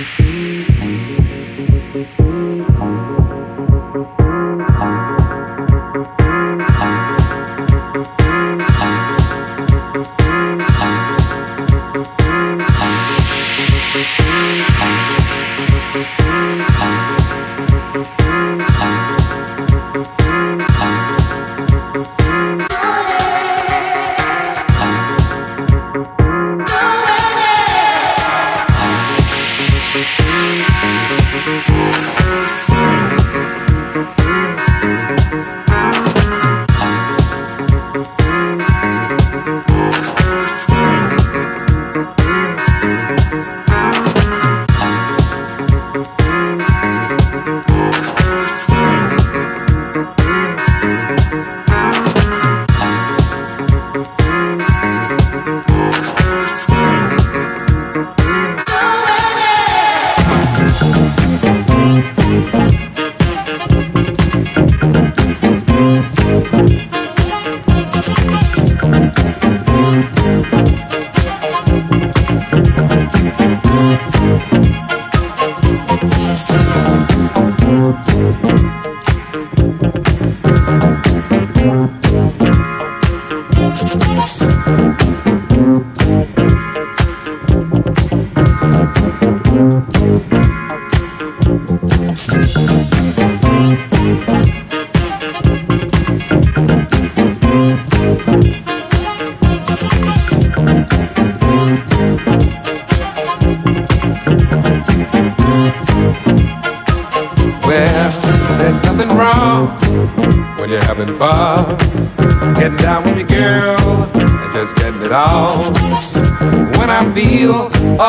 Well, there's nothing wrong when you're having fun, getting down with your girl and just getting it on. When I feel,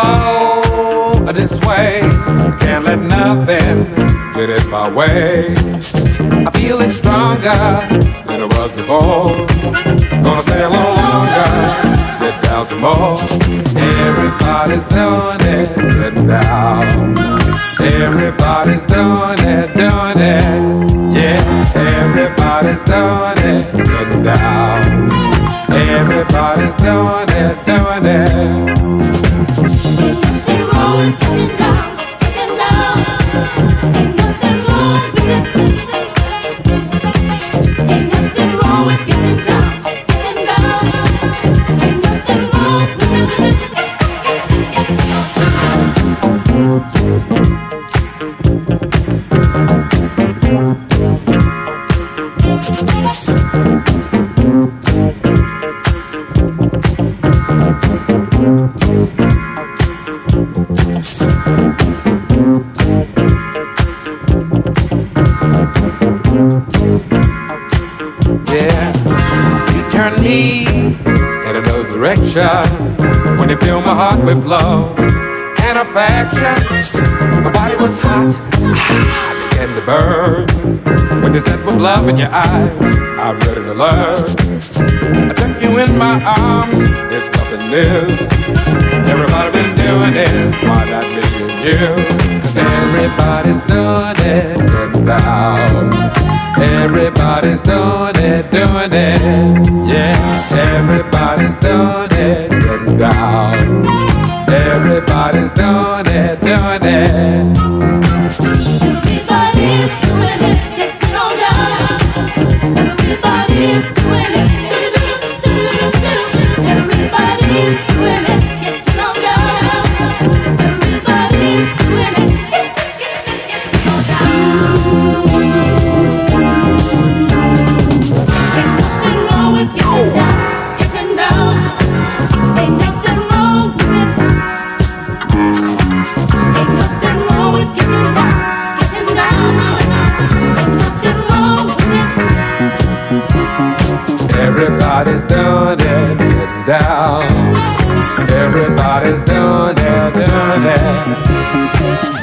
this way, I can't let nothing get in my way. I feel it stronger than it was before. Gonna stay a little longer, get down some more. Everybody's doing it, getting down. Everybody's doing it, yeah. Everybody's doing it, getting down. Everybody's doing it, Ain't nothing wrong with getting down, getting down. Ain't nothing wrong with it. Ain't nothing wrong with getting down, getting down. Ain't nothing wrong with it. Yeah, eternity in another direction. When you fill my heart with love and affection, my body was hot, I began to burn. When you said with love in your eyes, I'm ready to learn. I took you in my arms, there's nothing new. Everybody's doing it, why not me and you? 'Cause everybody's doing it, getting down. Everybody's doing it, yeah. Everybody's doing it, getting down. Everybody's doing it, Everybody's doing it, getting on down. Everybody's doing it, everybody's doing it, getting on down. Everybody's doing it, getting on down. Ain't nothing wrong with getting down, getting down. Ain't nothing wrong with it. Ain't nothing wrong with getting down, getting down. Ain't nothing wrong with it. Everybody's doing it, getting down. Everybody's doing it,